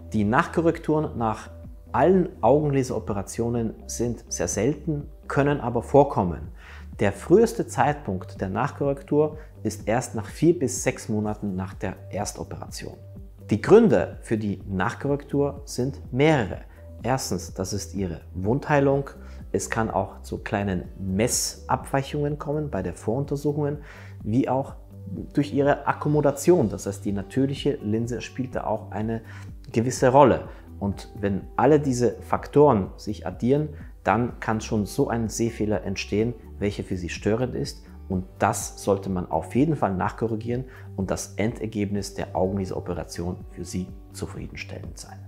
Die Nachkorrekturen nach allen Augenlaseroperationen sind sehr selten, können aber vorkommen. Der früheste Zeitpunkt der Nachkorrektur ist erst nach 4 bis 6 Monaten nach der Erstoperation. Die Gründe für die Nachkorrektur sind mehrere. Erstens, das ist Ihre Wundheilung. Es kann auch zu kleinen Messabweichungen kommen bei der Voruntersuchungen, wie auch durch Ihre Akkommodation. Das heißt, die natürliche Linse spielt da auch eine gewisse Rolle. Und wenn alle diese Faktoren sich addieren, dann kann schon so ein Sehfehler entstehen, welcher für Sie störend ist. Und das sollte man auf jeden Fall nachkorrigieren und das Endergebnis der Augenlaseroperation für Sie zufriedenstellend sein.